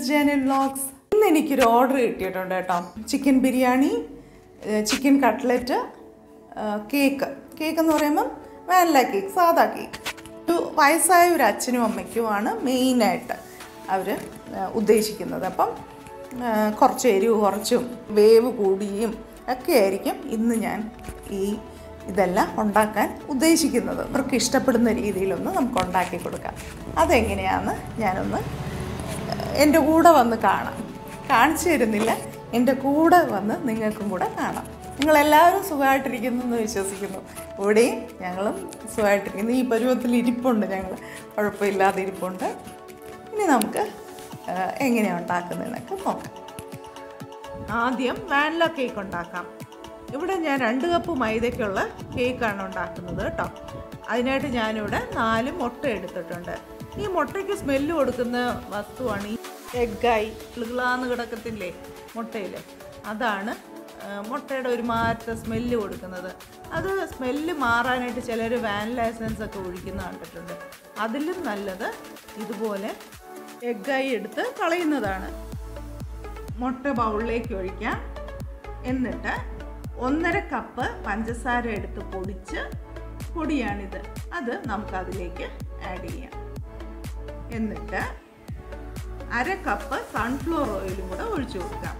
Channel vlogs. ഇന്ന് എനിക്കൊരു order കിട്ടിയിട്ടുണ്ട് കേട്ടോ. Chicken biryani, chicken cutlet, cake എന്ന് പറയുമ്പോൾ വാനില കേക്ക്, സാധാ കേക്ക്. ഒരു വയസ്സായ ഒരു അച്ഛനും അമ്മയ്ക്കുമാണ് മെയിനായിട്ട് അവർ ഉദ്ദേശിക്കുന്നത്. അപ്പം കുറച്ച് എരിവ് കുറച്ചും വേവ് കൂടിയും ഒക്കെ ആയിരിക്കും ഇന്ന് ഞാൻ ഇതെല്ലാം ഉണ്ടാക്കാൻ ഉദ്ദേശിക്കുന്നത്. അവർക്ക് ഇഷ്ടപ്പെടുന്ന രീതിയിലൊന്ന് നമുക്ക് ഉണ്ടാക്കി കൊടുക്കാം. അതെങ്ങനെയാണെന്ന് ഞാനൊന്ന് എൻ്റെ കൂടെ വന്ന് കാണിച്ചു തരുന്നില്ല, എൻ്റെ കൂടെ വന്ന് നിങ്ങൾക്കും കൂടെ കാണാം. നിങ്ങളെല്ലാവരും സുഖമായിട്ടിരിക്കുന്നു എന്ന് വിശ്വസിക്കുന്നു. ഇവിടെയും ഞങ്ങളും സുഖമായിട്ടിരിക്കുന്നു. ഈ പരുവത്തിൽ ഇരിപ്പുണ്ട്, ഞങ്ങൾ കുഴപ്പമില്ലാതെ ഇരിപ്പുണ്ട്. ഇനി നമുക്ക് എങ്ങനെയാണ് ഉണ്ടാക്കുന്നതെന്നൊക്കെ നോക്കാം. ആദ്യം വാനില കേക്ക് ഉണ്ടാക്കാം. ഇവിടെ ഞാൻ 2 കപ്പ് മൈദയ്ക്കുള്ള കേക്കാണ് ഉണ്ടാക്കുന്നത് കേട്ടോ. അതിനായിട്ട് ഞാനിവിടെ 4 മുട്ട എടുത്തിട്ടുണ്ട്. ഈ മുട്ടയ്ക്ക് സ്മെല്ല് കൊടുക്കുന്ന വസ്തുവാണ് ഈ എഗ്ഗായി കിളുകിളാന്ന് കിടക്കത്തില്ലേ മുട്ടയിൽ, അതാണ് മുട്ടയുടെ ഒരു മാറ്റത്തെ സ്മെല്ല് കൊടുക്കുന്നത്. അത് സ്മെല്ല് മാറാനായിട്ട് ചിലർ വാനില എസൻസ് ഒക്കെ ഒഴിക്കുന്ന കണ്ടിട്ടുണ്ട്. അതിലും നല്ലത് ഇതുപോലെ എഗ്ഗായി എടുത്ത് കളയുന്നതാണ്. മുട്ട ബൗളിലേക്ക് ഒഴിക്കാം. എന്നിട്ട് 1.5 കപ്പ് പഞ്ചസാര എടുത്ത് പൊടിയാണിത്, അത് നമുക്കതിലേക്ക് ആഡ് ചെയ്യാം. എന്നിട്ട് 1/2 കപ്പ് സൺഫ്ലവർ ഓയിലും കൂടെ ഒഴിച്ചു കൊടുക്കാം.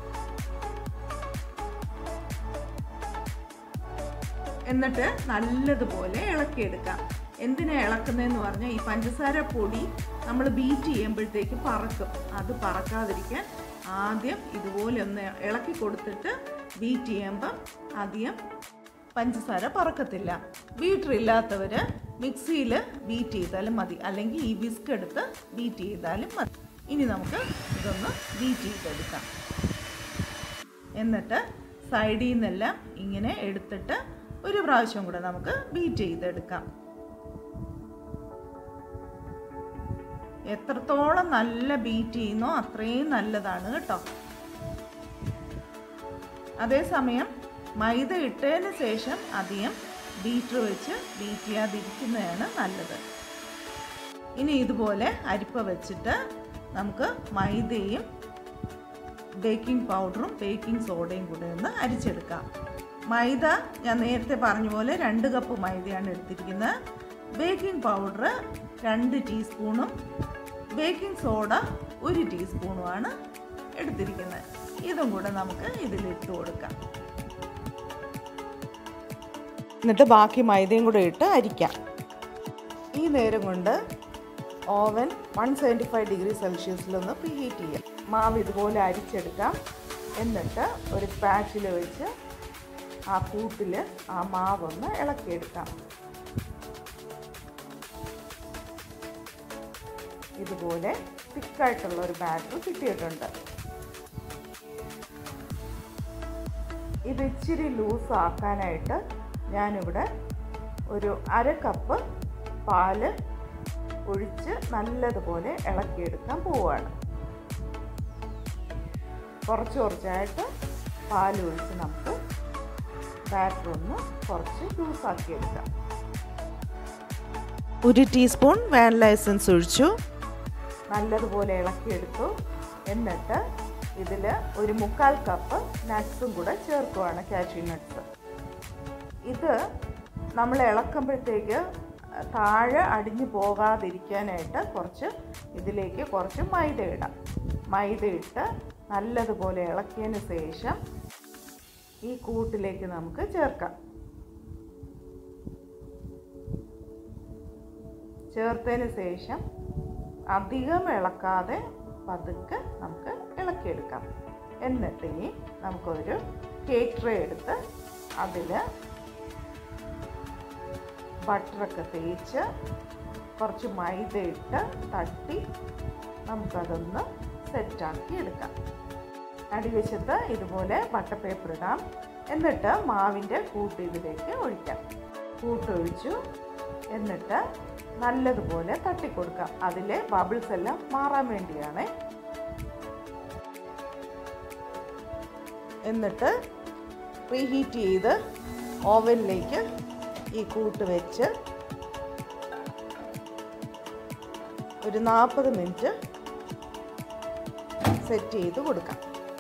എന്നിട്ട് നല്ലതുപോലെ ഇളക്കിയെടുക്കാം. എന്തിനാണ് ഇളക്കുന്നതെന്ന് പറഞ്ഞാൽ ഈ പഞ്ചസാര പൊടി നമ്മൾ ബീറ്റ് ചെയ്യുമ്പോഴത്തേക്ക് പറക്കും. അത് പറക്കാതിരിക്കാൻ ആദ്യം ഇതുപോലെ ഒന്ന് ഇളക്കി കൊടുത്തിട്ട് ബീറ്റ് ചെയ്യുമ്പം അധികം പഞ്ചസാര പറക്കത്തില്ല. ബീറ്റർ ഇല്ലാത്തവർ മിക്സിയിൽ ബീറ്റ് ചെയ്താലും മതി, അല്ലെങ്കിൽ ഈ വിസ്ക് എടുത്ത് ബീറ്റ് ചെയ്താലും മതി. ഇനി നമുക്ക് ഇതൊന്ന് ബീറ്റ് ചെയ്തെടുക്കാം. എന്നിട്ട് സൈഡിൽ നിന്നെല്ലാം ഇങ്ങനെ എടുത്തിട്ട് ഒരു പ്രാവശ്യം കൂടെ നമുക്ക് ബീറ്റ് ചെയ്തെടുക്കാം. എത്രത്തോളം നല്ല ബീറ്റ് ചെയ്യുന്നോ അത്രയും നല്ലതാണ് കേട്ടോ. അതേസമയം മൈദ ഇട്ടതിന് ശേഷം അധികം ബീറ്റർ വെച്ച് ബീറ്റ് ചെയ്യാതിരിക്കുന്നതാണ് നല്ലത്. ഇനി ഇതുപോലെ അരിപ്പ വെച്ചിട്ട് നമുക്ക് മൈദയും ബേക്കിംഗ് പൗഡറും ബേക്കിംഗ് സോഡയും കൂടെ ഒന്ന് അരിച്ചെടുക്കാം. മൈദ ഞാൻ നേരത്തെ പറഞ്ഞ പോലെ 2 കപ്പ് മൈദയാണ് എടുത്തിരിക്കുന്നത്. ബേക്കിംഗ് പൗഡർ 2 ടീസ്പൂണും ബേക്കിംഗ് സോഡ 1 ടീസ്പൂണുമാണ് എടുത്തിരിക്കുന്നത്. ഇതും കൂടെ നമുക്ക് ഇതിലിട്ട് കൊടുക്കാം. എന്നിട്ട് ബാക്കി മൈദയും കൂടെ ഇട്ട് അരിക്കാം. ഈ നേരം കൊണ്ട് ഓവൻ 175 ഡിഗ്രി സെൽഷ്യസിലൊന്ന് പ്രീഹീറ്റ് ചെയ്യാം. മാവ് ഇതുപോലെ അരിച്ചെടുക്കാം. എന്നിട്ട് ഒരു പാച്ചിൽ വെച്ച് ആ കൂട്ടിൽ ആ മാവൊന്ന് ഇളക്കിയെടുക്കാം. ഇതുപോലെ തിക്കായിട്ടുള്ള ഒരു ബാറ്റർ കിട്ടിയിട്ടുണ്ട്. ഇത് ഇച്ചിരി ലൂസ് ആക്കാനായിട്ട് ഞാനിവിടെ ഒരു 1/2 കപ്പ് പാല് ഒഴിച്ച് നല്ലതുപോലെ ഇളക്കിയെടുക്കാൻ പോവുകയാണ്. കുറച്ചായിട്ട് പാൽ ഒഴിച്ച് നമുക്ക് ബാറ്റർ ഒന്ന് കുറച്ച് ലൂസാക്കിയെടുക്കാം. 1 ടീസ്പൂൺ വാനില എസൻസ് ഒഴിച്ചു, നല്ലതുപോലെ ഇളക്കിയെടുത്തു. എന്നിട്ട് ഇതിൽ ഒരു 1/4 കപ്പ് നട്ട്സും കൂടെ ചേർക്കുവാണ്, കാഷ്യൂനട്ട്സ്. ഇത് നമ്മൾ ഇളക്കുമ്പോഴത്തേക്ക് താഴെ അടിഞ്ഞു പോകാതിരിക്കാനായിട്ട് ഇതിലേക്ക് കുറച്ച് മൈദ ഇടാം. മൈദ ഇട്ട് നല്ലതുപോലെ ഇളക്കിയതിന് ശേഷം ഈ കൂട്ടിലേക്ക് നമുക്ക് ചേർക്കാം. ചേർത്തതിന് ശേഷം അധികം ഇളക്കാതെ പതുക്കെ നമുക്ക് ഇളക്കിയെടുക്കാം. എന്നിട്ട് ഇനി നമുക്കൊരു കേക്ക് ട്രേ എടുത്ത് അതിൽ ബട്ടറൊക്കെ തേച്ച് കുറച്ച് മൈദ ഇട്ട് തട്ടി നമുക്കതൊന്ന് സെറ്റാക്കി എടുക്കാം. അടിവശത്ത് ഇതുപോലെ ബട്ടർ പേപ്പർ ഇടാം. എന്നിട്ട് മാവിൻ്റെ കൂട്ട് ഇതിലേക്ക് ഒഴിക്കാം. കൂട്ടൊഴിച്ചു. എന്നിട്ട് നല്ലതുപോലെ തട്ടിക്കൊടുക്കാം. അതിലെ ബബിൾസ് എല്ലാം മാറാൻ വേണ്ടിയാണ്. എന്നിട്ട് പ്രീഹീറ്റ് ചെയ്ത് ഓവനിലേക്ക് ഈ കൂട്ട് വെച്ച് ഒരു 40 മിനിറ്റ് സെറ്റ് ചെയ്ത് കൊടുക്കാം.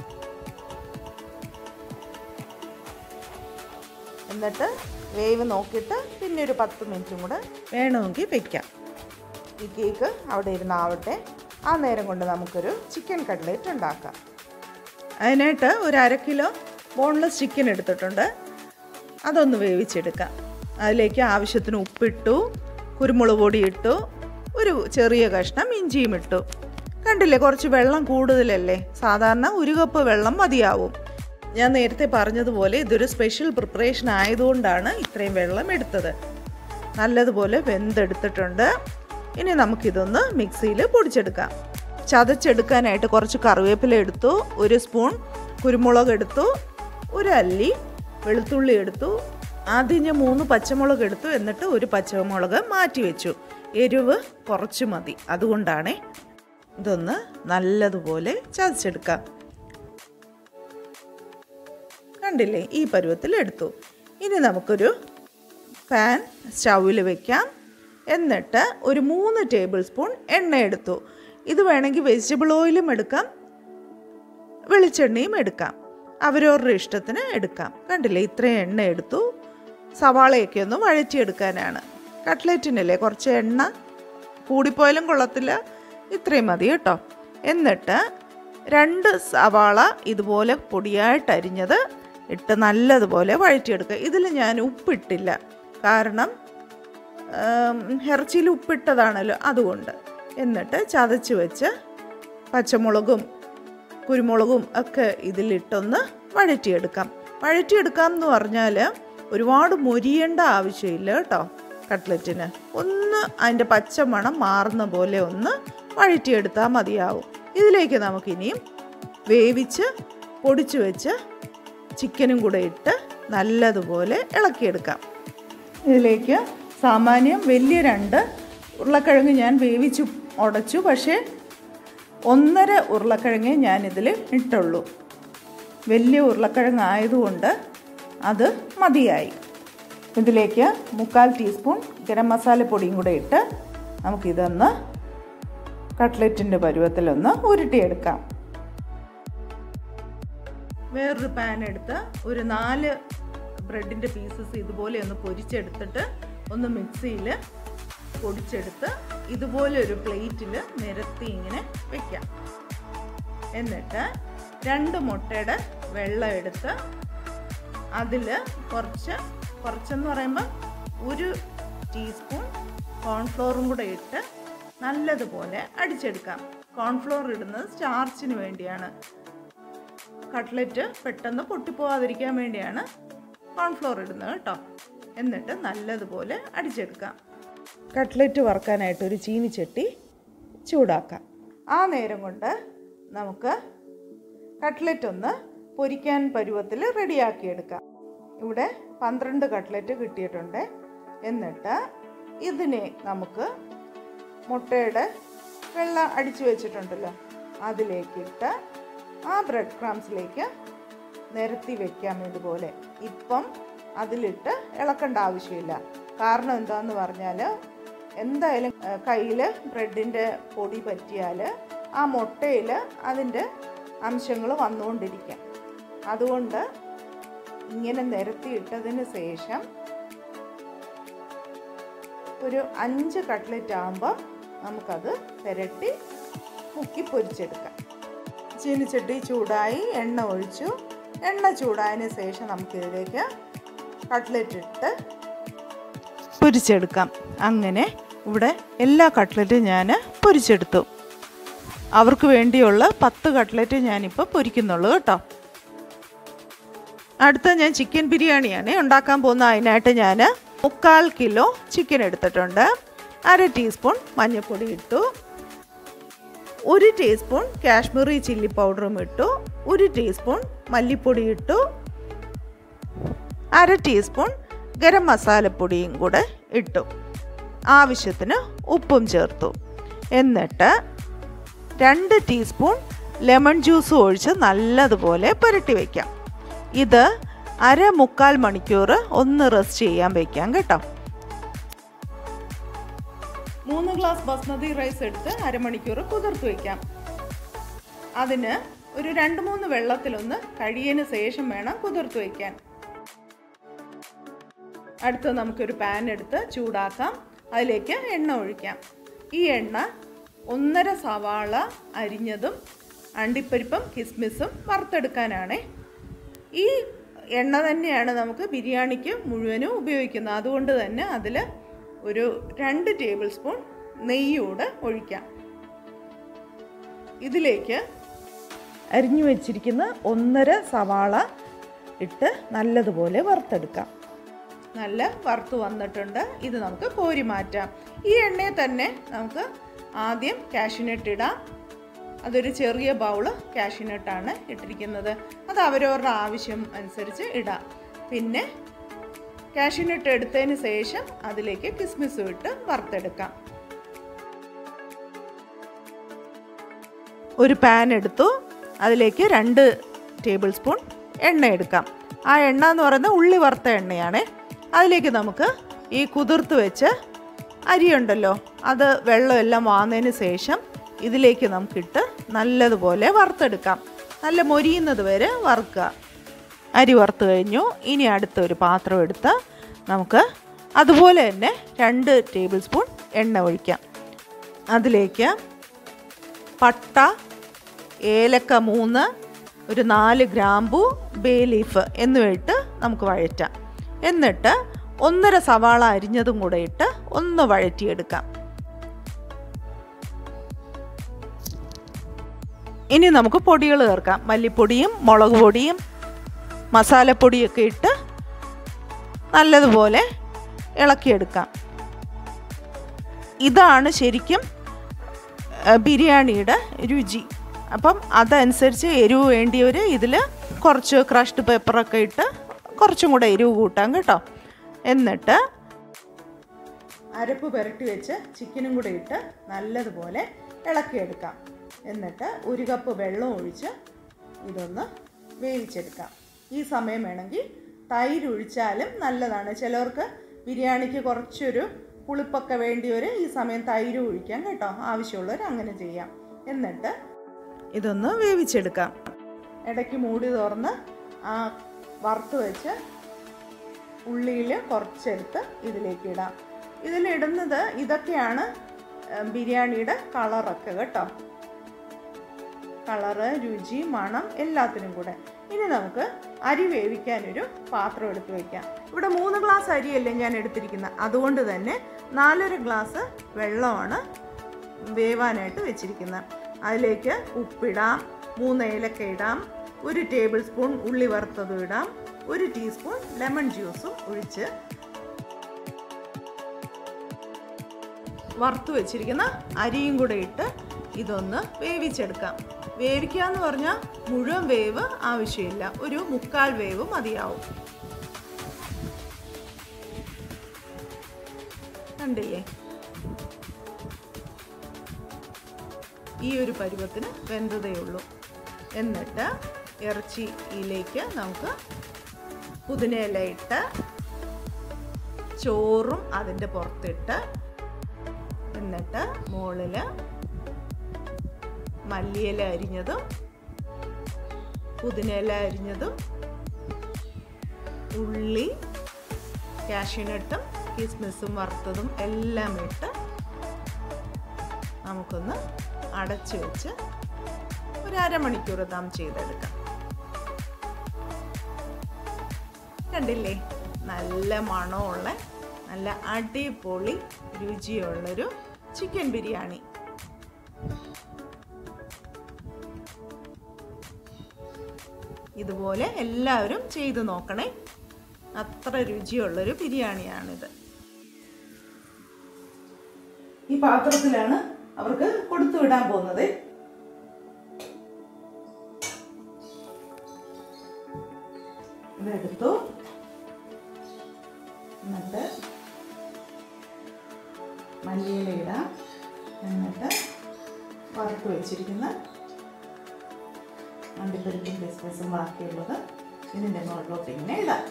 എന്നിട്ട് വേവ് നോക്കിയിട്ട് പിന്നെ ഒരു 10 മിനിറ്റും കൂടെ വേണമെങ്കിൽ വയ്ക്കാം. ഈ കേക്ക് അവിടെ ഇരുന്നാവട്ടെ. ആ നേരം കൊണ്ട് നമുക്കൊരു ചിക്കൻ കട്ട്ലേറ്റ് ഉണ്ടാക്കാം. അതിനായിട്ട് ഒരു 1/2 കിലോ ബോൺലെസ് ചിക്കൻ എടുത്തിട്ടുണ്ട്. അതൊന്ന് വേവിച്ചെടുക്കാം. അതിലേക്ക് ആവശ്യത്തിന് ഉപ്പിട്ടു, കുരുമുളക് പൊടി ഇട്ടു, ഒരു ചെറിയ കഷ്ണം ഇഞ്ചിയും ഇട്ടു. കണ്ടില്ലേ, കുറച്ച് വെള്ളം കൂടുതലല്ലേ? സാധാരണ 1 കപ്പ് വെള്ളം മതിയാവും. ഞാൻ നേരത്തെ പറഞ്ഞതുപോലെ ഇതൊരു സ്പെഷ്യൽ പ്രിപ്പറേഷൻ ആയതുകൊണ്ടാണ് ഇത്രയും വെള്ളം എടുത്തത്. നല്ലതുപോലെ വെന്തെടുത്തിട്ടുണ്ട്. ഇനി നമുക്കിതൊന്ന് മിക്സിയിൽ പൊടിച്ചെടുക്കാം. ചതച്ചെടുക്കാനായിട്ട് കുറച്ച് കറിവേപ്പില എടുത്തു, 1 സ്പൂൺ കുരുമുളക് എടുത്തു, 1 അല്ലി വെളുത്തുള്ളി എടുത്തു. ആദ്യം ഞാൻ 3 പച്ചമുളക് എടുത്തു, എന്നിട്ട് 1 പച്ചമുളക് മാറ്റി വെച്ചു. എരിവ് കുറച്ച് മതി, അതുകൊണ്ടാണ്. ഇതൊന്ന് നല്ലതുപോലെ ചതച്ചെടുക്കാം. കണ്ടില്ലേ, ഈ പരുവത്തിൽ എടുത്തു. ഇനി നമുക്കൊരു പാൻ സ്റ്റൗവിൽ വെക്കാം. എന്നിട്ട് ഒരു 3 ടേബിൾ സ്പൂൺ എണ്ണ എടുത്തു. ഇത് വേണമെങ്കിൽ വെജിറ്റബിൾ ഓയിലും എടുക്കാം, വെളിച്ചെണ്ണയും എടുക്കാം. അവരവരുടെ ഇഷ്ടത്തിന് എടുക്കാം. കണ്ടില്ലേ, ഇത്രയും എണ്ണ എടുത്തു. സവാളയൊക്കെ ഒന്ന് വഴറ്റിയെടുക്കാനാണ്. കട്ട്ലേറ്റിനല്ലേ കുറച്ച് എണ്ണ കൂടിപ്പോയാലും കൊള്ളത്തില്ല, ഇത്രയും മതി കേട്ടോ. എന്നിട്ട് 2 സവാള ഇതുപോലെ പൊടിയായിട്ട് അരിഞ്ഞത് ഇട്ട് നല്ലതുപോലെ വഴറ്റിയെടുക്കുക. ഇതിൽ ഞാൻ ഉപ്പിട്ടില്ല, കാരണം ഇറച്ചിയിൽ ഉപ്പിട്ടതാണല്ലോ, അതുകൊണ്ട്. എന്നിട്ട് ചതച്ച് വെച്ച് പച്ചമുളകും കുരുമുളകും ഒക്കെ ഇതിലിട്ടൊന്ന് വഴറ്റിയെടുക്കാം. വഴറ്റിയെടുക്കാം എന്ന് പറഞ്ഞാൽ ഒരുപാട് മൊരിയേണ്ട ആവശ്യമില്ല കേട്ടോ. കട്ട്ലറ്റിന് ഒന്ന് അതിൻ്റെ പച്ചമണം മാറുന്ന പോലെ ഒന്ന് വഴറ്റിയെടുത്താൽ മതിയാവും. ഇതിലേക്ക് നമുക്കിനിയും വേവിച്ച് പൊടിച്ചു വെച്ച് ചിക്കനും കൂടെ ഇട്ട് നല്ലതുപോലെ ഇളക്കിയെടുക്കാം. ഇതിലേക്ക് സാമാന്യം വലിയ 2 ഉരുളക്കിഴങ്ങ് ഞാൻ വേവിച്ച് ഉടച്ചു, പക്ഷേ 1.5 ഉരുളക്കിഴങ്ങേ ഞാനിതിൽ ഇട്ടുള്ളൂ. വലിയ ഉരുളക്കിഴങ്ങ് ആയതുകൊണ്ട് അത് മതിയായി. ഇതിലേക്ക് 1/4 ടീസ്പൂൺ ഗരം മസാല പൊടിയും കൂടെ ഇട്ട് നമുക്കിതൊന്ന് കട്ട്ലറ്റിൻ്റെ പരുവത്തിലൊന്ന് ഉരുട്ടിയെടുക്കാം. വേറൊരു പാൻ എടുത്ത് ഒരു 4 ബ്രെഡിൻ്റെ പീസസ് ഇതുപോലെ ഒന്ന് പൊരിച്ചെടുത്തിട്ട് ഒന്ന് മിക്സിയിൽ പൊടിച്ചെടുത്ത് ഇതുപോലെ ഒരു പ്ലേറ്റിൽ നിരത്തി ഇങ്ങനെ വയ്ക്കാം. എന്നിട്ട് 2 മുട്ടയുടെ വെള്ളം എടുത്ത് അതിൽ കുറച്ചെന്ന് പറയുമ്പോൾ 1 ടീസ്പൂൺ കോൺഫ്ലോറും കൂടെ ഇട്ട് നല്ലതുപോലെ അടിച്ചെടുക്കാം. കോൺഫ്ലോർ ഇടുന്നത് സ്റ്റാർച്ചിന് വേണ്ടിയാണ്. കട്ട്ലറ്റ് പെട്ടെന്ന് പൊട്ടിപ്പോവാതിരിക്കാൻ വേണ്ടിയാണ് കോൺഫ്ലോർ ഇടുന്നത് കേട്ടോ. എന്നിട്ട് നല്ലതുപോലെ അടിച്ചെടുക്കാം. കട്ട്ലറ്റ് വറുക്കാനായിട്ട് ഒരു ചീനിച്ചട്ടി ചൂടാക്കാം. ആ നേരം കൊണ്ട് നമുക്ക് കട്ട്ലറ്റ് ഒന്ന് പൊരിക്കാൻ പരുവത്തിൽ റെഡിയാക്കിയെടുക്കാം. ഇവിടെ 12 കട്ട്ലറ്റ് കിട്ടിയിട്ടുണ്ട്. എന്നിട്ട് ഇതിനെ നമുക്ക് മുട്ടയുടെ വെള്ളം അടിച്ചു വെച്ചിട്ടുണ്ടല്ലോ, അതിലേക്കിട്ട് ആ ബ്രെഡ് ക്രംസിലേക്ക് നിരത്തി വയ്ക്കാം. ഇതുപോലെ ഇപ്പം അതിലിട്ട് ഇളക്കേണ്ട ആവശ്യമില്ല. കാരണം എന്താണെന്ന് പറഞ്ഞാൽ എന്തായാലും കയ്യിൽ ബ്രെഡിൻ്റെ പൊടി പറ്റിയാൽ ആ മുട്ടയിൽ അതിൻ്റെ അംശങ്ങൾ വന്നുകൊണ്ടിരിക്കാം. അതുകൊണ്ട് ഇങ്ങനെ നിരത്തിയിട്ടതിന് ശേഷം ഒരു 5 കട്ട്ലറ്റ് ആകുമ്പോൾ നമുക്കത് പുരട്ടി മുക്കി പൊരിച്ചെടുക്കാം. ചീനിച്ചട്ടി ചൂടായി, എണ്ണ ഒഴിച്ചു. എണ്ണ ചൂടായതിന് ശേഷം നമുക്കിതിലേക്ക് കട്ട്ലറ്റ് ഇട്ട് പൊരിച്ചെടുക്കാം. അങ്ങനെ ഇവിടെ എല്ലാ കട്ട്ലറ്റും ഞാൻ പൊരിച്ചെടുത്തു. അവർക്ക് വേണ്ടിയുള്ള 10 കട്ട്ലറ്റ് ഞാനിപ്പോൾ പൊരിക്കുന്നുള്ളൂ കേട്ടോ. അടുത്ത ഞാൻ ചിക്കൻ ബിരിയാണിയാണ് ഉണ്ടാക്കാൻ പോകുന്നത്. അതിനായിട്ട് ഞാൻ 1/4 കിലോ ചിക്കൻ എടുത്തിട്ടുണ്ട്. 1/2 ടീസ്പൂൺ മഞ്ഞൾപ്പൊടി ഇട്ടു, 1 ടീസ്പൂൺ കാശ്മീരി ചില്ലി പൗഡറും ഇട്ടു, 1 ടീസ്പൂൺ മല്ലിപ്പൊടി ഇട്ടു, 1/2 ടീസ്പൂൺ ഗരം മസാലപ്പൊടിയും കൂടെ ഇട്ടു, ആവശ്യത്തിന് ഉപ്പും ചേർത്തു. എന്നിട്ട് 2 ടീസ്പൂൺ ലെമൺ ജ്യൂസ് ഒഴിച്ച് നല്ലതുപോലെ പുരട്ടി വയ്ക്കാം. ഇത് 1/4 മണിക്കൂർ ഒന്ന് റെസ്റ്റ് ചെയ്യാൻ വയ്ക്കാം കേട്ടോ. 3 ഗ്ലാസ് ബസ്മതി റൈസ് എടുത്ത് 1/2 മണിക്കൂർ കുതിർത്ത് വയ്ക്കാം. അതിന് ഒരു 2-3 വെള്ളത്തിലൊന്ന് കഴിയതിന് ശേഷം വേണം കുതിർത്ത് വയ്ക്കാൻ. അടുത്ത് നമുക്കൊരു പാൻ എടുത്ത് ചൂടാക്കാം. അതിലേക്ക് എണ്ണ ഒഴിക്കാം. ഈ എണ്ണ 1.5 സവാള അരിഞ്ഞതും അണ്ടിപ്പരിപ്പും കിസ്മിസും വറുത്തെടുക്കാനാണ്. ഈ എണ്ണ തന്നെയാണ് നമുക്ക് ബിരിയാണിക്ക് മുഴുവനും ഉപയോഗിക്കുന്നത്. അതുകൊണ്ട് തന്നെ അതിൽ ഒരു 2 ടേബിൾ സ്പൂൺ നെയ്യൂടെ ഒഴിക്കാം. ഇതിലേക്ക് അരിഞ്ഞു വെച്ചിരിക്കുന്ന 1.5 സവാള ഇട്ട് നല്ലതുപോലെ വറുത്തെടുക്കാം. നല്ല വറുത്ത് വന്നിട്ടുണ്ട്. ഇത് നമുക്ക് കോരി മാറ്റാം. ഈ എണ്ണയിൽ തന്നെ നമുക്ക് ആദ്യം കാഷ്യൂനട്ട് ഇടാം. അതൊരു ചെറിയ ബൗള് കാഷ്യൂനട്ടാണ് ഇട്ടിരിക്കുന്നത്. അത് അവരവരുടെ ആവശ്യം അനുസരിച്ച് ഇടാം. പിന്നെ കാഷ്യൂനട്ട് എടുത്തതിന് ശേഷം അതിലേക്ക് കിസ്മിസും ഇട്ട് വറുത്തെടുക്കാം. ഒരു പാൻ എടുത്തു. അതിലേക്ക് 2 ടേബിൾ സ്പൂൺ എണ്ണ എടുക്കാം. ആ എണ്ണ എന്ന് പറയുന്നത് ഉള്ളി വറുത്ത എണ്ണയാണ്. അതിലേക്ക് നമുക്ക് ഈ കുതിർത്ത് വെച്ച് അരിയുണ്ടല്ലോ, അത് വെള്ളമെല്ലാം വാർന്നതിന് ശേഷം ഇതിലേക്ക് നമുക്കിട്ട് നല്ലതുപോലെ വറുത്തെടുക്കാം. നല്ല മൊരിയുന്നത് വരെ വറുക്കുക. അരി വറുത്ത് കഴിഞ്ഞു. ഇനി അടുത്തൊരു പാത്രം എടുത്ത് നമുക്ക് അതുപോലെ തന്നെ 2 ടേബിൾ സ്പൂൺ എണ്ണ ഒഴിക്കാം. അതിലേക്ക് പട്ട, ഏലക്ക 3, ഒരു 4 ഗ്രാമ്പൂ, ബേ ലീഫ് എന്നിവയിട്ട് നമുക്ക് വഴറ്റാം. എന്നിട്ട് 1.5 സവാള അരിഞ്ഞതും കൂടെ ഇട്ട് ഒന്ന് വഴറ്റിയെടുക്കാം. ഇനി നമുക്ക് പൊടികൾ ചേർക്കാം. മല്ലിപ്പൊടിയും മുളക് പൊടിയും മസാലപ്പൊടിയൊക്കെ ഇട്ട് നല്ലതുപോലെ ഇളക്കിയെടുക്കാം. ഇതാണ് ശരിക്കും ബിരിയാണിയുടെ രുചി. അപ്പം അതനുസരിച്ച് എരിവ് വേണ്ടിയവർ ഇതിൽ കുറച്ച് ക്രഷ്ഡ് പെപ്പറൊക്കെ ഇട്ട് കുറച്ചും കൂടെ എരിവ് കൂട്ടാം കേട്ടോ. എന്നിട്ട് അരപ്പ് പുരട്ടി വെച്ച് ചിക്കനും കൂടെ ഇട്ട് നല്ലതുപോലെ ഇളക്കിയെടുക്കാം. എന്നിട്ട് 1 കപ്പ് വെള്ളം ഒഴിച്ച് ഇതൊന്ന് വേവിച്ചെടുക്കാം. ഈ സമയം വേണമെങ്കിൽ തൈര് ഒഴിച്ചാലും നല്ലതാണ്. ചിലവർക്ക് ബിരിയാണിക്ക് കുറച്ചൊരു പുളിപ്പൊക്കെ വേണ്ടിയവർ ഈ സമയം തൈര് ഒഴിക്കാം കേട്ടോ. ആവശ്യമുള്ളവർ അങ്ങനെ ചെയ്യാം. എന്നിട്ട് ഇതൊന്ന് വേവിച്ചെടുക്കാം. ഇടയ്ക്ക് മൂടി തുറന്ന് ആ വറുത്ത് വെച്ച് ഉള്ളിയിൽ കുറച്ചെടുത്ത് ഇതിലേക്ക് ഇടാം. ഇതിലിടുന്നത് ഇതൊക്കെയാണ് ബിരിയാണിയുടെ കളറൊക്കെ കേട്ടോ. കളറ്, രുചി, മണം എല്ലാത്തിനും കൂടെ. ഇനി നമുക്ക് അരി വേവിക്കാനൊരു പാത്രം എടുത്ത് വയ്ക്കാം. ഇവിടെ 3 ഗ്ലാസ് അരിയല്ലേ ഞാൻ എടുത്തിരിക്കുന്നത്. അതുകൊണ്ട് തന്നെ 4.5 ഗ്ലാസ് വെള്ളമാണ് വേവാനായിട്ട് വെച്ചിരിക്കുന്നത്. അതിലേക്ക് ഉപ്പിടാം, 3 ഏലക്ക ഇടാം, 1 ടേബിൾ സ്പൂൺ ഉള്ളി വറുത്തതും ഇടാം, 1 ടീസ്പൂൺ ലെമൺ ജ്യൂസും ഒഴിച്ച് വറുത്ത് വെച്ചിരിക്കുന്ന അരിയും കൂടെ ഇട്ട് ഇതൊന്ന് വേവിച്ചെടുക്കാം. വേവിക്കുക എന്ന് പറഞ്ഞാൽ മുഴുവൻ വേവ് ആവശ്യമില്ല, ഒരു 1/4 വേവ് മതിയാവും. കണ്ടില്ലേ, ഈ ഒരു പരുവത്തിന് വെന്തതേ ഉള്ളൂ. എന്നിട്ട് ഇറച്ചിയിലേക്ക് നമുക്ക് പുതിനയില ഇട്ട് ചോറും അതിൻ്റെ പുറത്തിട്ട്, എന്നിട്ട് മുകളിൽ മല്ലിയില അരിഞ്ഞതും പുതിനയില അരിഞ്ഞതും ഉള്ളി, കാഷ്യൂനട്ടും കിസ്മിസും വറുത്തതും എല്ലാം ഇട്ട് നമുക്കൊന്ന് അടച്ചു വെച്ച് ഒരു അരമണിക്കൂർ ദം ചെയ്തെടുക്കാം. കണ്ടില്ലേ, നല്ല മണമുള്ള നല്ല അടിപൊളി രുചിയുള്ളൊരു ചിക്കൻ ബിരിയാണി. ഇതുപോലെ എല്ലാവരും ചെയ്തു നോക്കണേ. അത്ര രുചിയുള്ളൊരു ബിരിയാണിയാണിത്. ഈ പാത്രത്തിലാണ് അവർക്ക് കൊടുത്തു വിടാൻ പോകുന്നത്. ഇതെടുത്തു. എന്നിട്ട് മല്ലിയില ഇടാം. എന്നിട്ട് വറുത്ത് വെച്ചിരിക്കുന്ന അണ്ടിപ്പരിപ്പും കിസ്മിസും ബാക്കിയുള്ളത് ഇതിൻ്റെ മുകളിലോട്ട് ഇങ്ങനെ ഇടാം.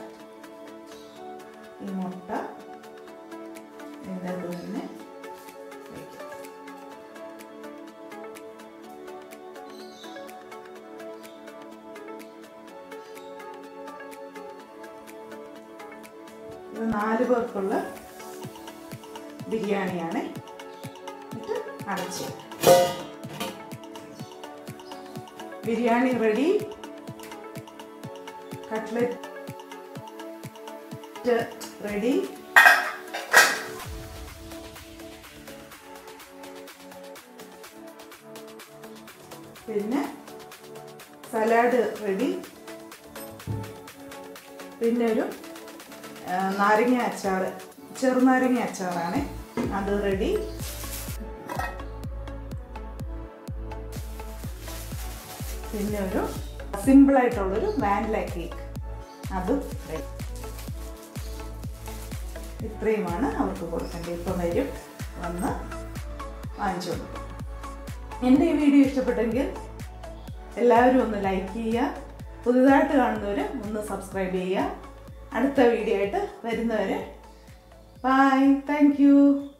ഈ മുട്ട ഇതിൻ്റെ അത് തന്നെ വയ്ക്കാം. ഇത് 4 പേർക്കുള്ള ബിരിയാണിയാണ്. എന്നിട്ട് അടച്ച് ബിരിയാണി റെഡി. Cutlet ready. പിന്നെ സലാഡ് റെഡി. പിന്നെ ഒരു നാരങ്ങ അച്ചാർ, ചെറുനാരങ്ങ അച്ചാറാണ്, അത് റെഡി. പിന്നെ ഒരു സിമ്പിളായിട്ടുള്ളൊരു വാനില കേക്ക്, അതും റെഡി. ഇത്രയുമാണ് അവർക്ക് കൊടുക്കേണ്ടത്. ഇപ്പം വരും, വന്ന് വാങ്ങിച്ചു കൊടുക്കും. എൻ്റെ ഈ വീഡിയോ ഇഷ്ടപ്പെട്ടെങ്കിൽ എല്ലാവരും ഒന്ന് ലൈക്ക് ചെയ്യുക. പുതുതായിട്ട് കാണുന്നവർ ഒന്ന് സബ്സ്ക്രൈബ് ചെയ്യുക. അടുത്ത വീഡിയോ ആയിട്ട് വരുന്നവരെ ബൈ. Thank you.